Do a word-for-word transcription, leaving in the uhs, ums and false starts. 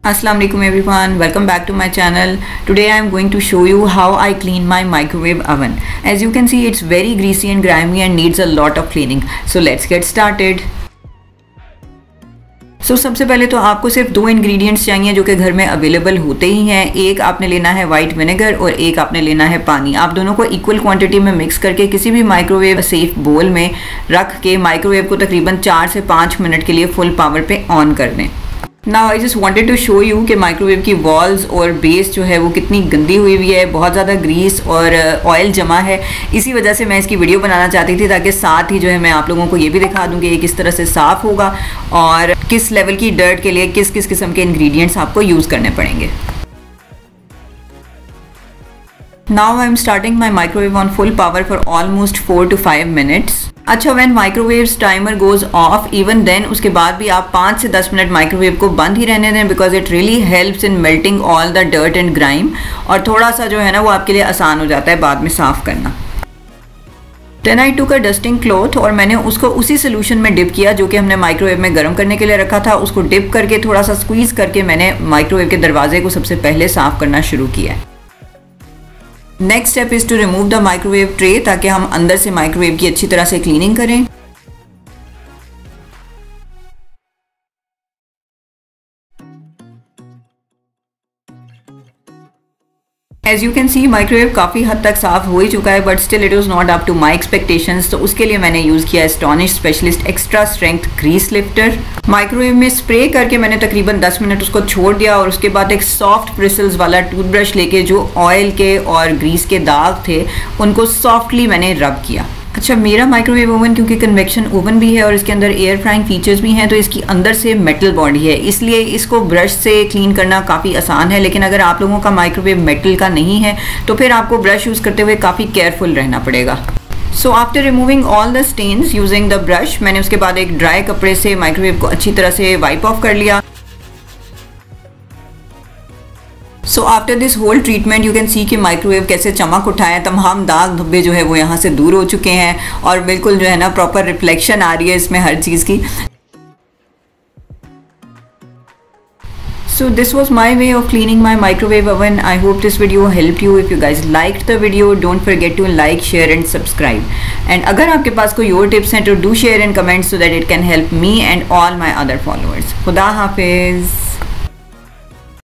Assalamu alaikum everyone, welcome back to my channel. Today I am going to show you how I clean my microwave oven. As you can see, it's very greasy and grimy and needs a lot of cleaning. So let's get started. So सबसे पहले तो आपको सिर्फ दो ingredients चाहिए जो कि घर में अवेलेबल होते ही हैं। एक आपने लेना है वाइट विनेगर और एक आपने लेना है पानी। आप दोनों को इक्वल क्वांटिटी में मिक्स करके किसी भी माइक्रोवेव सेफ बोल में रख के माइक्रोवेव को तकरीबन चार से पाँच मिनट के लिए फुल पावर पे ऑन कर दें। Now I just wanted to show you कि माइक्रोवेव की वॉल्स और बेस जो है वो कितनी गंदी हुई हुई है, बहुत ज़्यादा ग्रीस और ऑयल जमा है। इसी वजह से मैं इसकी वीडियो बनाना चाहती थी ताकि साथ ही जो है मैं आप लोगों को ये भी दिखा दूँ कि ये किस तरह से साफ़ होगा और किस लेवल की डर्ट के लिए किस किस किस्म के इंग्रेडिएंट्स आपको यूज़ करने पड़ेंगे। Now I am starting my microwave on full power for almost four to five minutes. अच्छा, when microwave's timer goes off, even then उसके बाद भी आप पाँच से दस मिनट माइक्रोवेव को बंद ही रहने दें because it really helps in melting all the dirt and grime और थोड़ा सा जो है ना वो आपके लिए आसान हो जाता है बाद में साफ़ करना। Then I took a dusting cloth और मैंने उसको उसी सोल्यूशन में डिप किया जो कि हमने माइक्रोवेव में गर्म करने के लिए रखा था। उसको डिप करके थोड़ा सा स्क्वीज़ करके मैंने माइक्रोवेव के दरवाजे को सबसे पहले साफ़ करना शुरू किया। Next step is to remove the microwave tray ताकि हम अंदर से माइक्रोवेव की अच्छी तरह से क्लीनिंग करें। As you can see microwave काफ़ी हद तक साफ़ हो ही चुका है but still it was not up to my expectations. तो उसके लिए मैंने यूज़ किया Astonish specialist extra strength grease lifter. Microwave में स्प्रे करके मैंने तकरीबन दस मिनट उसको छोड़ दिया और उसके बाद एक सॉफ्ट ब्रिसल्स वाला टूथब्रश लेके जो ऑयल के और ग्रीस के दाग थे उनको सॉफ्टली मैंने रब किया। अच्छा, मेरा माइक्रोवेव ओवन क्योंकि कन्वेक्शन ओवन भी है और इसके अंदर एयर फ्राइंग फीचर्स भी हैं तो इसकी अंदर से मेटल बॉडी है, इसलिए इसको ब्रश से क्लीन करना काफ़ी आसान है। लेकिन अगर आप लोगों का माइक्रोवेव मेटल का नहीं है तो फिर आपको ब्रश यूज़ करते हुए काफ़ी केयरफुल रहना पड़ेगा। So after removing all the stains using the brush मैंने उसके बाद एक ड्राई कपड़े से माइक्रोवेव को अच्छी तरह से वाइप ऑफ कर लिया। So after this whole treatment you can see कि माइक्रोवेव कैसे चमक उठाए, तमाम दाग धब्बे जो है वो यहाँ से दूर हो चुके हैं और बिल्कुल जो है ना प्रॉपर रिफ्लेक्शन आ रही है इसमें हर चीज़ की। So this was my way of cleaning my microwave oven. I hope this video helped you. If you guys liked the video, don't forget to like, share and subscribe. And अगर आपके पास कोई और tips हैं तो do share in comments so that it can help me and all my other followers. खुदा हाफिज़।